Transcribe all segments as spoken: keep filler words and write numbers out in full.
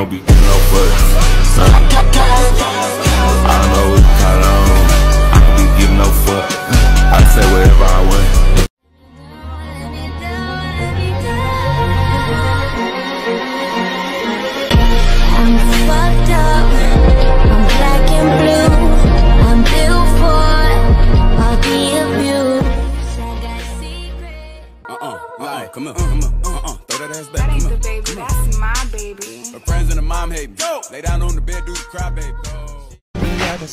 don't be getting no fuck. I don't know what you call on. I don't be getting no fuck. I say whatever I want. I'm fucked up. I'm black and blue. I'm built for all the abuse. I got secrets. Uh-uh, uh-uh, come on, come on, uh-uh, throw that ass back. That ain't the baby, that's my baby. Her friends and the mom hate me. Go! Lay down on the bed, do the cry, baby. Go! The other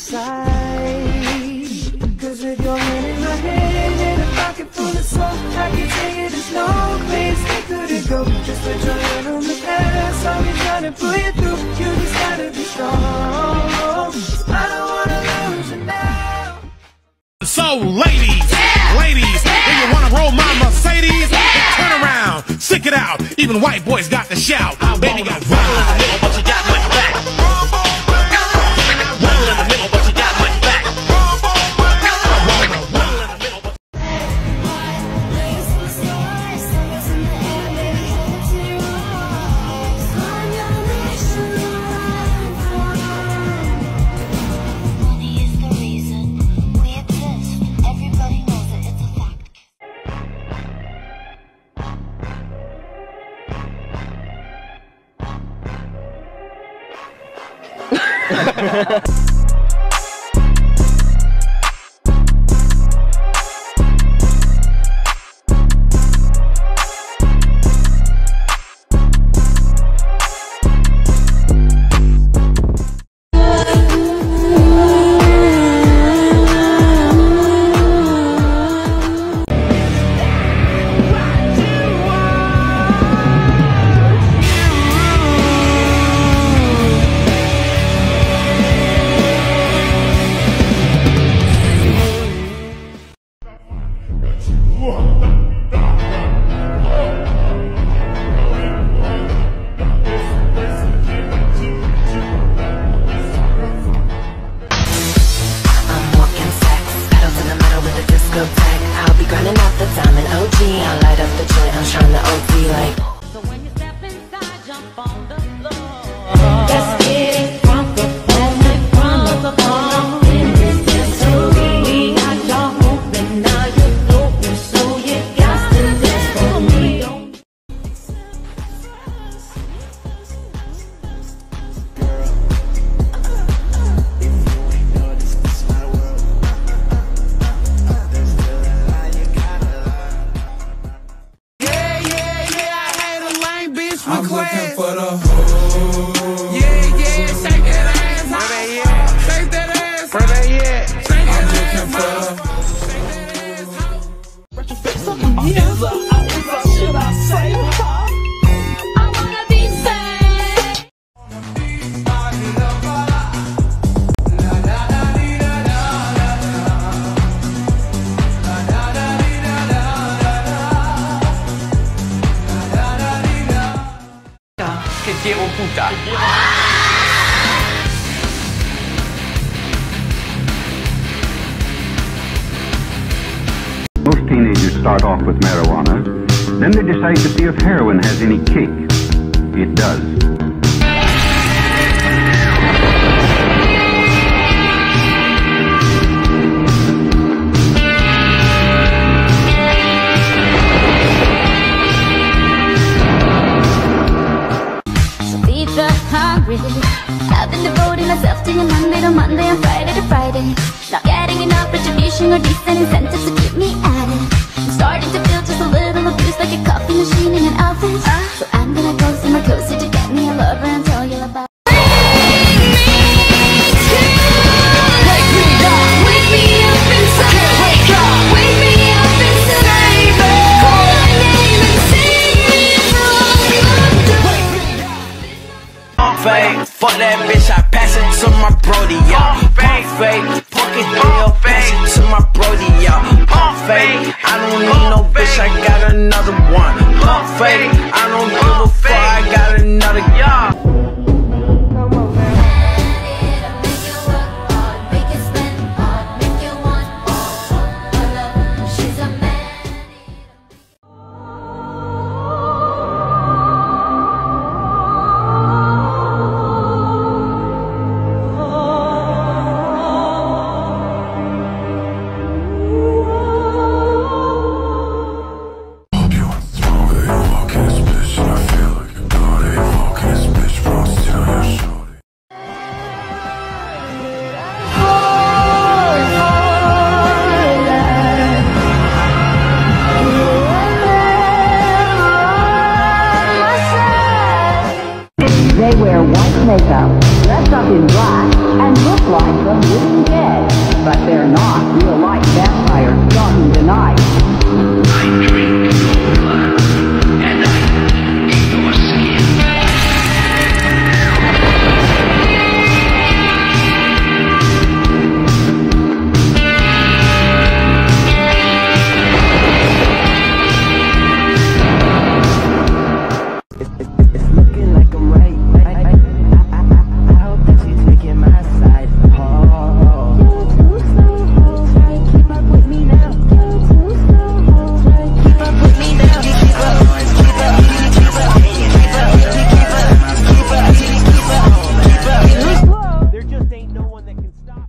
side, cause with your hand in my hand and a pocket full of soul, I can tell you there's no place they couldn't go. Just put your hand on the past, I'll be trying to pull you through. You just gotta be strong. I don't wanna lose you now. So ladies, yeah. ladies, when you wanna roll my Mercedes, yeah. turn around, stick it out. Even white boys got to shout. I baby got roll in the middle, but you got my back. Roll in the middle, but you got my back. Money is the reason we exist. Everybody knows it, it's a fact. I'll be grinding out the diamond O G. I'll light up the joint, I'm trying to O D like. So when you step inside, jump on the floor. Let's get it crunk up, let's get crunk up on in this history. We got y'all moving, now you're open, so you got to dance for me. I'm looking for the hoe. Yeah, yeah, shake that ass. Where they at? Shake that ass. Where they at? I'm looking for the should I say? I wanna be sad. Que quiero puta. Most teenagers start off with marijuana, then they decide to see if heroin has any kick. It does. I've been devoting myself to you Monday to Monday and Friday to Friday. Not getting enough retribution or decent incentives to keep me at it. I'm starting to feel just a little abused, like a coffee machine in an office. So I'm gonna go somewhere closer to get me a lover and tell you about. Fuck that bitch, I pass it to my brody, y'all. Pump fake, pocket deal, pass it to my brody, y'all. Pump fake, I don't need no bitch, I got another one. Pump fake, I don't give a fuck, I got another, y'all. but they're not real-life vampires done tonight. I drink your blood, and I eat your skin. It's looking like I'm right. I, I, I, I hope that you're taking my side. Oh. You're too slow, hold tight. Keep up with me now. You're too slow, hold tight. Keep up with me now. Keep up, keep up, keep up, keep up, keep up, keep up, keep up, keep up. There just ain't no one that can stop.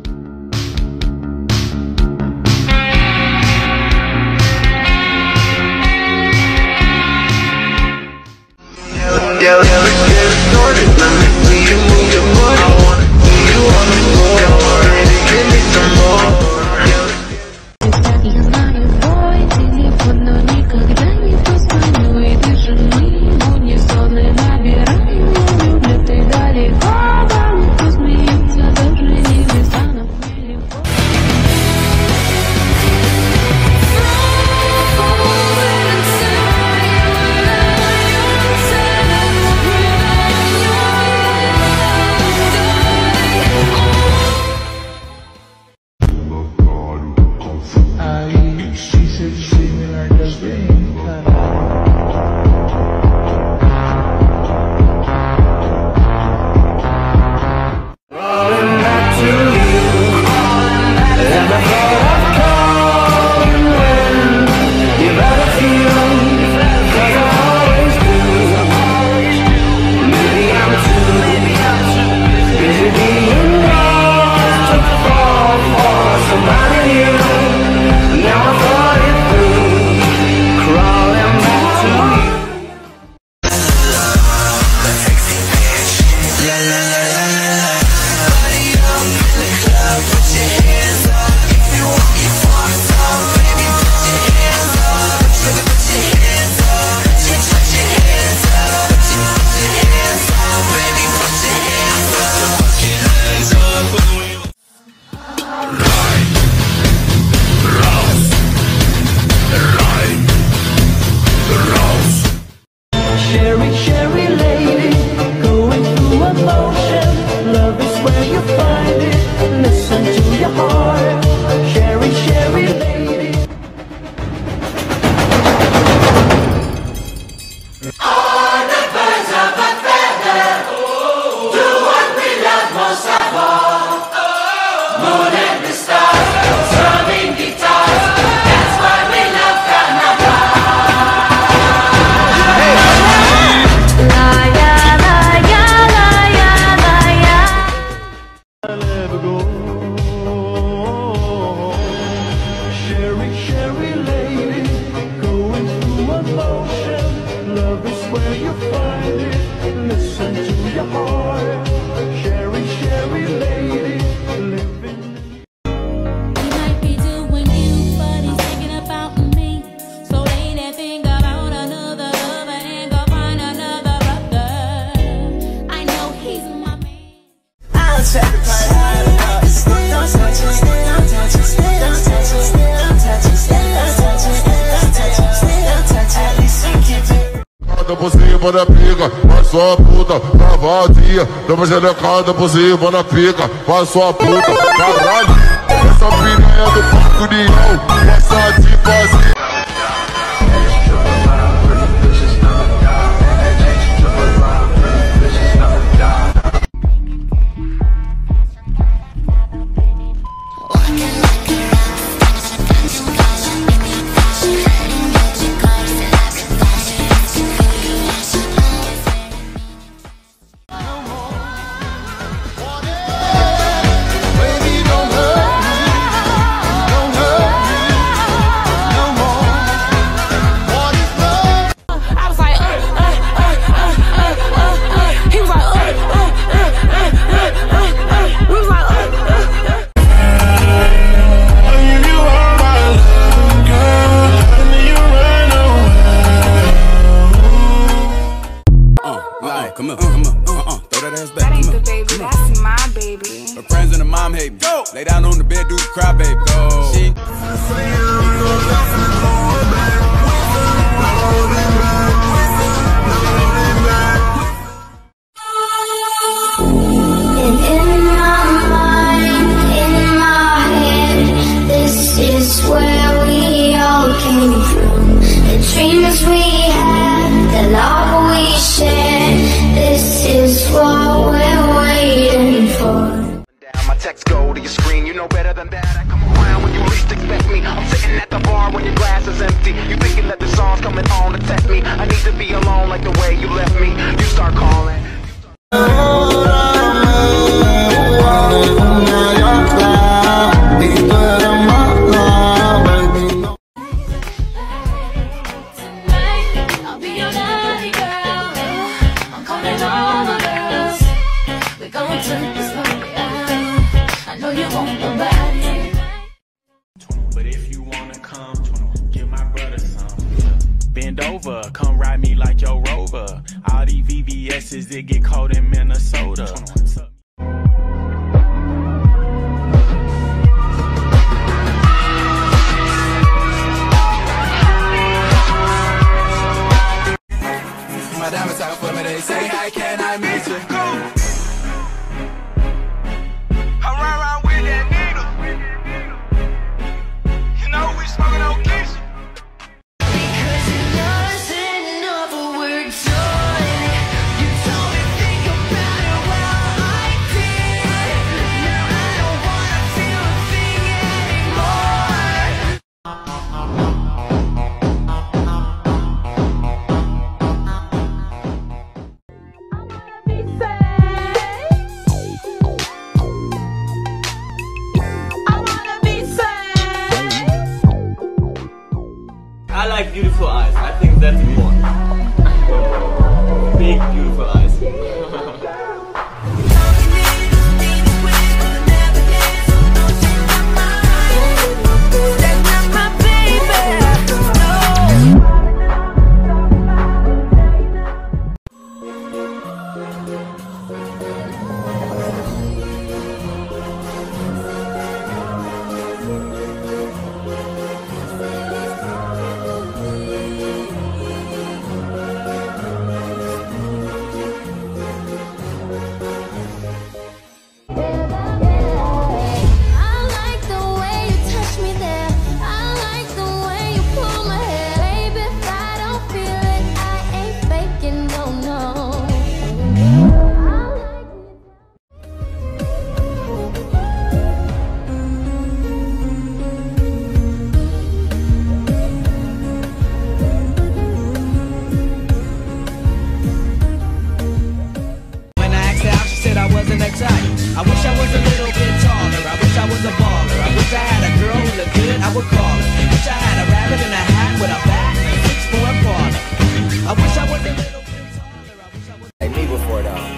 Yeah, yeah, get it started. Let me see you move your body. I wanna see you on the floor. Baby, give me some more. Я знаю твой телефон, но никогда не позвоню. И ты же мы в унисон набираем. Я люблю, ты далеко, обо мне посмеются даже небеса над телефоном. Por cima da pica, faz sua puta, tá vazia. Dama xerecada por cima da pica, faz sua puta, caralho. Essa piranha do Parque União, gosta de fazer. Baby, don't hurt. on the bed, do the cry, baby. Go. She And in my mind, in my head, this is where we all came from. The dreams we had, the love we shared, this is what we're waiting for. My text go to your screen, you know better than that. I come around when you least expect me. I'm sitting at the bar when your glass is empty. You thinking that the song's coming on to tempt me. I need to be alone like the way you left me. You start calling. I'll be your naughty girl. I'm calling all the girls. We're gonna turn this party out. I know you want nobody. But if you wanna come, give my brother some. Bend over, come ride me like your Rover. All these V V S's that get cold in Minnesota. my diamonds out for me, they say, hi, can I meet you? I run around with that needle. You know we smoking on Keisha. Because it doesn't know the word joy. You told me think about it while I did. Now I don't wanna feel a thing anymore. I like beautiful eyes. I think that's important. Big, beautiful eyes. I wish I was a little bit taller. I wish I was a baller. I wish I had a girl who looked good, I would call her. Wish I had a rabbit in a hat with a bat and a six four parlor. I wish I was a little bit taller. I wish I was like me before though.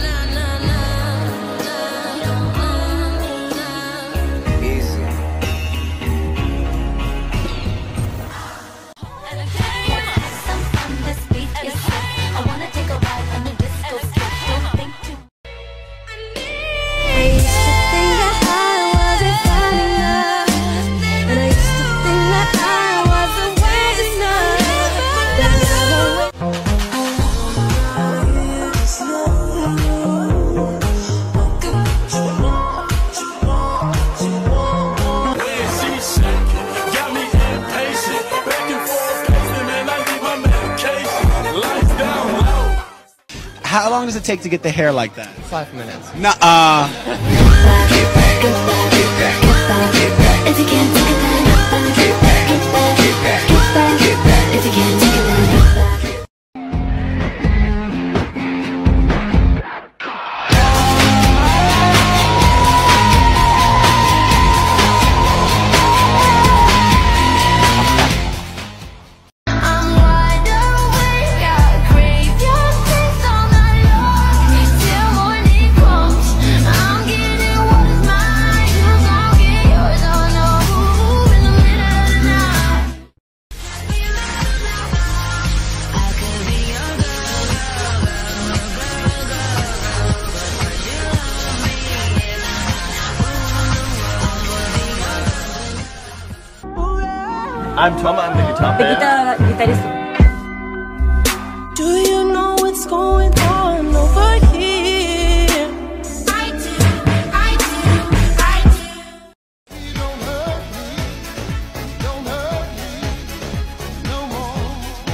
How long does it take to get the hair like that? Five minutes. Nuh-uh. If you can't take it, then get back, get back, get back, get back, get back. If you can't take it, then get back. I'm Tom, I'm the guitar player. Do you know what's going on over here? I do, I do, I do. Don't hurt me, don't hurt me no more.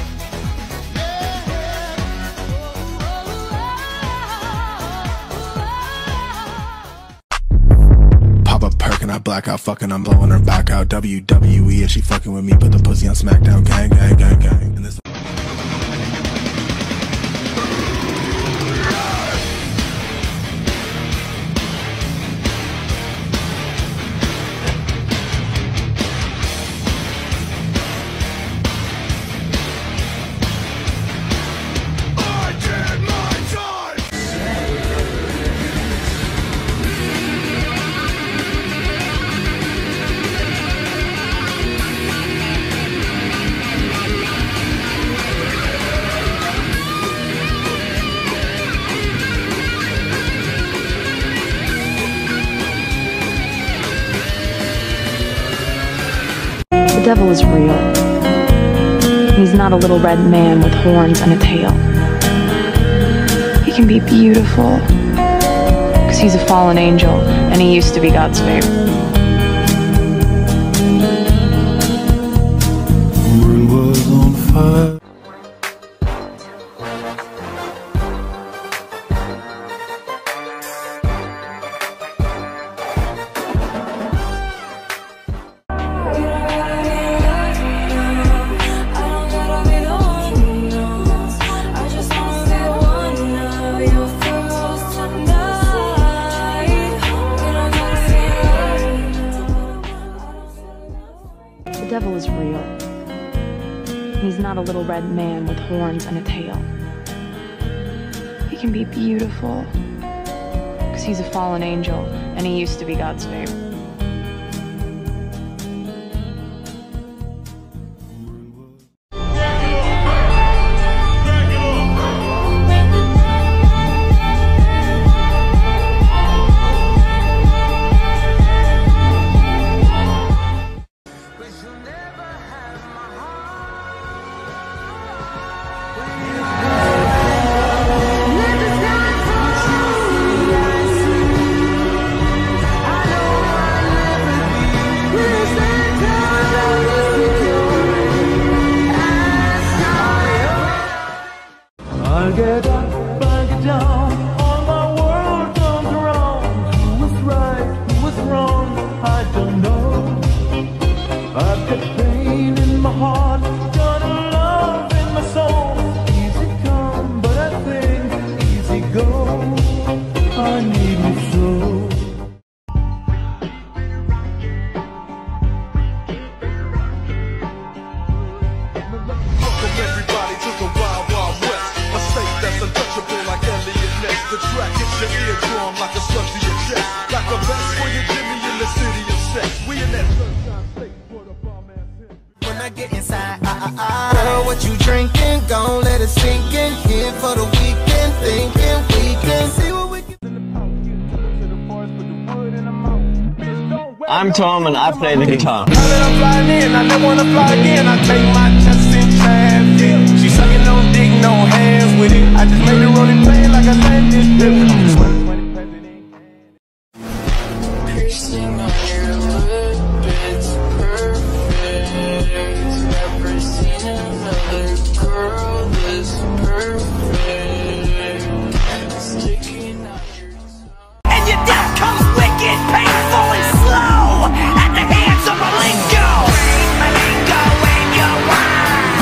Pop a perk and I black out, fucking, I'm blowing her back out. W W E, if she fucking with me, put the pussy on SmackDown. Gang, gang, gang, gang. And this The devil is real. He's not a little red man with horns and a tail. He can be beautiful, because he's a fallen angel, and he used to be God's favorite. the world was on fire. The devil is real. He's not a little red man with horns and a tail. He can be beautiful, because he's a fallen angel, and he used to be God's favorite. I get up, I get down, all my world comes around. Who was right, who was wrong, I don't know. I've got pain in my heart, got a love in my soul. Easy come, but I think easy go. I need me so. Welcome everybody to the Wild Wild West, a state that's untouchable like Elliot Ness. The track hits your eardrum like a slug to your chest, like a vest for your Jimmy in the city of sex. We in that sunshine state for the bomb ass hit. When I get inside, ah ah ah, girl, what you drinking? Gon' let it sink in. Here for the weekend, thinking we can see what we can. I'm Tom and I play the guitar. Now that I'm flying in, I never wanna fly again. I take my chances in traffic. She sucking no dick, no hands with it. I just made it rolling plane like I landed different. I'm just twenty twenty president. Piercing on your lip, it's perfect. Never seen another girl this perfect. Sticking out your tongue. And your death comes wicked, painful, and slow at the hands of Malenko. Malenko in your mind.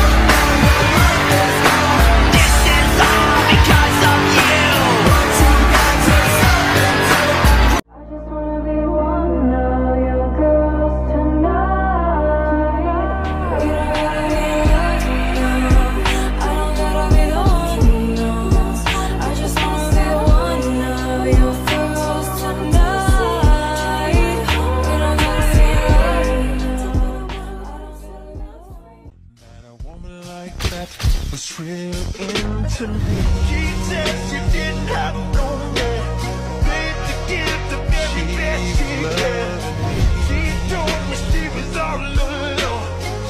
This is all because of you. Was real into me. She said she didn't have no man, paid to give the very best she had. She told me she was all alone.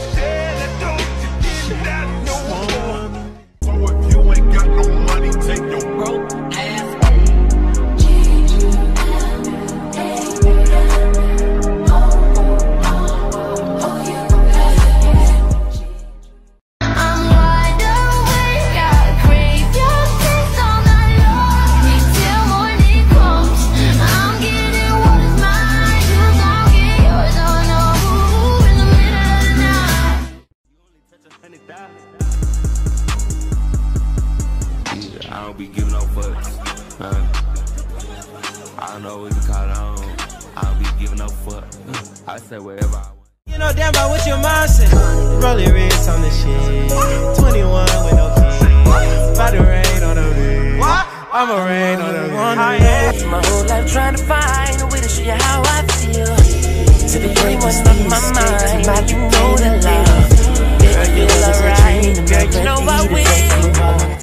fuck. I say wherever I want. You know damn about what your mind said. Rolling wrist on the shit. twenty-one with no kids. About to rain on the bed. What? I'ma rain on the one. My whole life trying to find a way to show you how I feel. To the point what's on my mind, like you know the love. Girl, you feel alright. Girl, you know I will.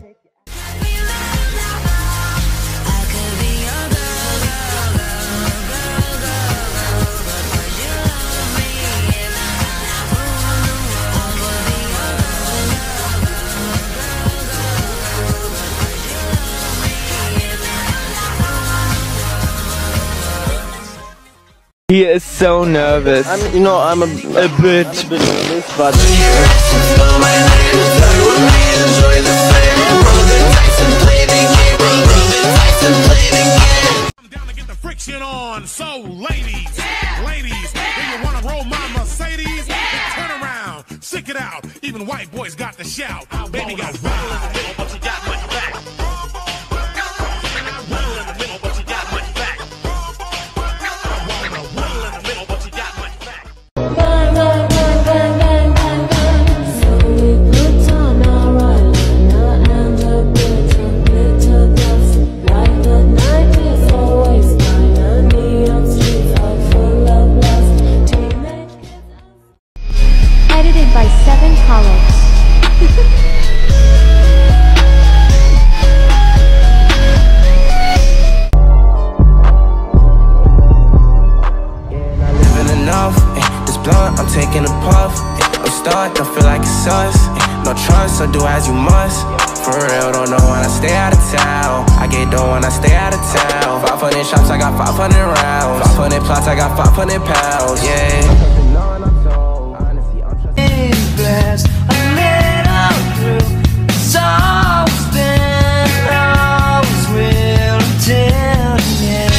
He is so nervous. I'm, you know, I'm a, a bit, a bit nervous, but. I'm down to get the friction on. So, ladies, ladies, when you wanna roll my Mercedes, then turn around, stick it out. Even white boys got the shout. Baby got roll in the middle, but you got much back. Roll in the middle, but you got much back. Edited by Tom Kaulitz. I'm taking a puff, I'm stuck, don't feel like it's us. No trust, so do as you must. For real, don't know when I stay out of town. I get dough when I stay out of town. Five hundred shots, I got five hundred rounds. Five hundred plots, I got five hundred pounds. Yeah. Blessed, I made out through. It's always been, always will till the end.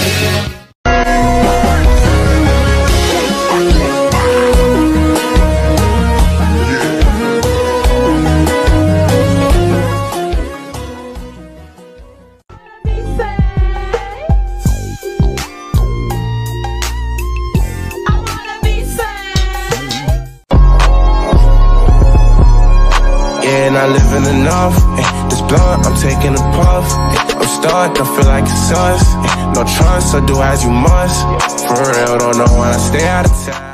And I live in enough, eh, this blunt, I'm taking a puff, eh, I'm stuck, don't feel like it's us, eh, no trust, so do as you must. For real, don't know when I stay out of town.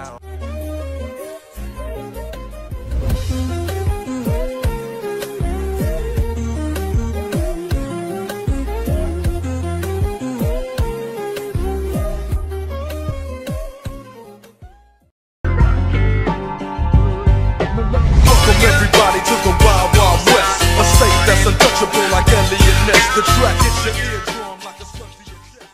Everybody to the wild, wild west. A state that's untouchable like Elliot Ness. The track hits your eardrum like a slug to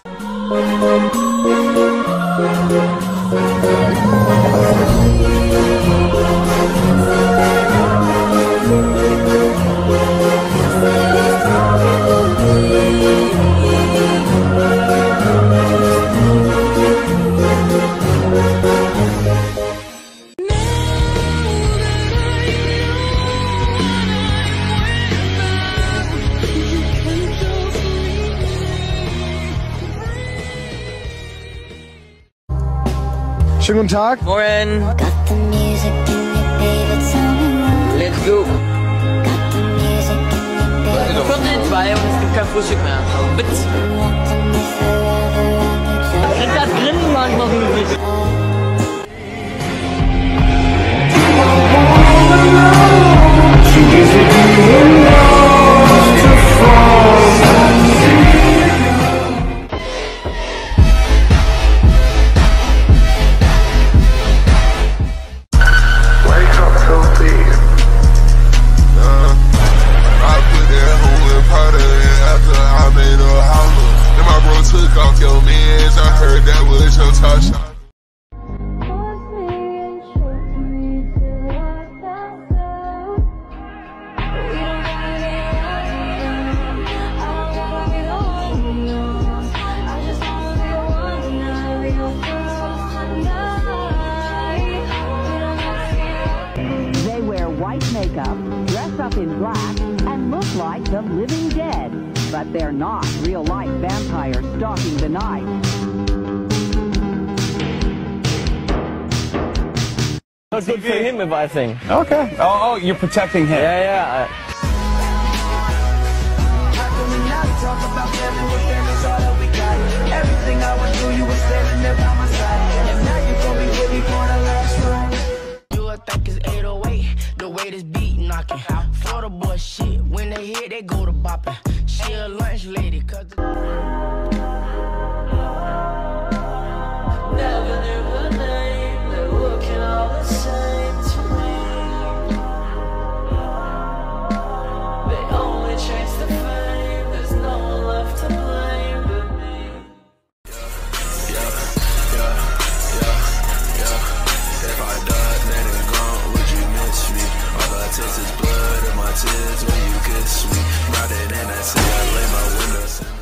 Schönen guten Tag. Moin. Let's go. Viertel zwei und es gibt kein Frühstück mehr. Bitte. Krieg das Grinsen manchmal so nicht. Makeup, dress up in black, and look like the living dead. But they're not real-life vampires stalking the night. It's good for him if I sing. Okay. Oh, oh, you're protecting him. Yeah, yeah. Talk about family when family's all that we got. Everything I went through, you were standing there by my side. And now you gon' be with me for the last ride. You would think it's eight oh eight, the way this beat knocking. For the boy shit, when they hit, they go to bopping. She a lunch lady, cause the never knew her name, they're looking all the same to me. They only chase the fame, there's no one left to blame but me. Yeah, yeah, yeah, yeah. If I died, then it's gone, would you miss me? All I taste is blood in my tears when you kiss me. Riding in that city, I lay my windows in.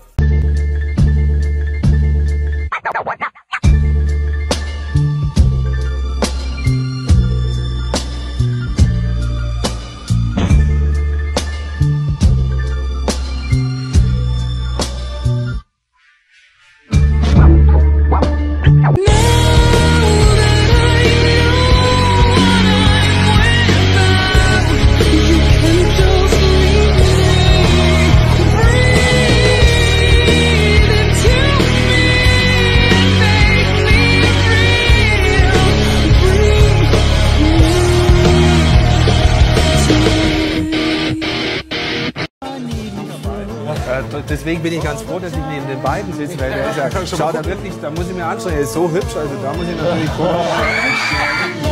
Deswegen bin ich ganz froh, dass ich neben den beiden sitze, weil der ist ja, schaut da wirklich, da muss ich mir anstrengen, er ist so hübsch, also da muss ich natürlich gucken.